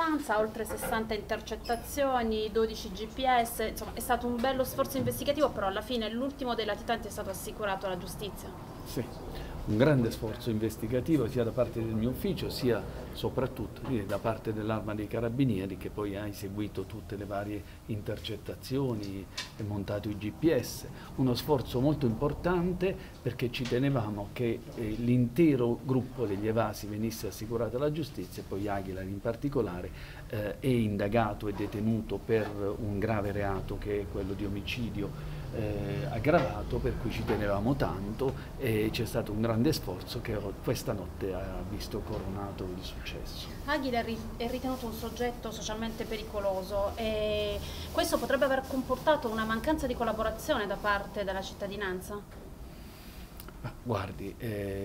latitanza, oltre 60 intercettazioni, 12 GPS, insomma è stato un bello sforzo investigativo, però alla fine l'ultimo dei latitanti è stato assicurato alla giustizia. Sì, un grande sforzo investigativo sia da parte del mio ufficio sia soprattutto da parte dell'Arma dei Carabinieri, che poi ha eseguito tutte le varie intercettazioni e montato i GPS. Uno sforzo molto importante perché ci tenevamo che l'intero gruppo degli evasi venisse assicurato alla giustizia, e poi Aguilar in particolare è indagato e detenuto per un grave reato che è quello di omicidio aggravato, per cui ci tenevamo tanto e c'è stato un grande sforzo che questa notte ha visto coronato il successo. Aguilar è ritenuto un soggetto socialmente pericoloso e questo potrebbe aver comportato una mancanza di collaborazione da parte della cittadinanza? Guardi,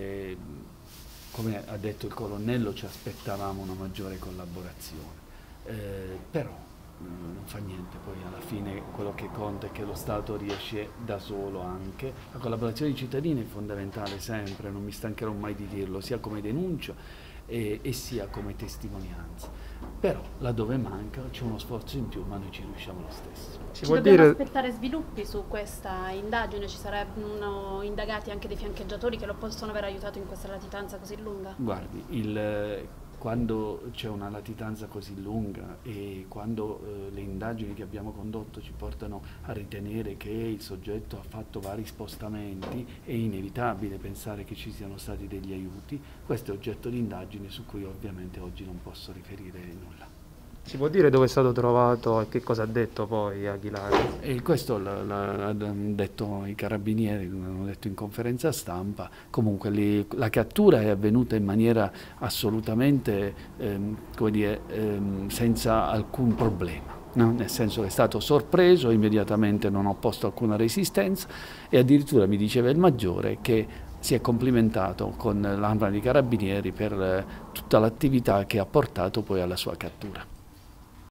come ha detto il colonnello, ci aspettavamo una maggiore collaborazione, però non fa niente, poi alla fine quello che conta è che lo Stato riesce da solo anche. La collaborazione dei cittadini è fondamentale sempre, non mi stancherò mai di dirlo, sia come denuncia e sia come testimonianza. Però laddove manca c'è uno sforzo in più, ma noi ci riusciamo lo stesso. Ci dobbiamo aspettare sviluppi su questa indagine? Ci saranno indagati anche dei fiancheggiatori che lo possono aver aiutato in questa latitanza così lunga? Guardi, quando c'è una latitanza così lunga e quando le indagini che abbiamo condotto ci portano a ritenere che il soggetto ha fatto vari spostamenti, è inevitabile pensare che ci siano stati degli aiuti. Questo è oggetto di indagine su cui ovviamente oggi non posso riferire nulla. Si può dire dove è stato trovato e che cosa ha detto poi Aguilar? E questo l'ha detto i carabinieri, l'hanno detto in conferenza stampa. Comunque la cattura è avvenuta in maniera assolutamente come dire, senza alcun problema. No? Nel senso che è stato sorpreso, immediatamente non ho posto alcuna resistenza e addirittura mi diceva il maggiore che si è complimentato con l'Arma dei Carabinieri per tutta l'attività che ha portato poi alla sua cattura.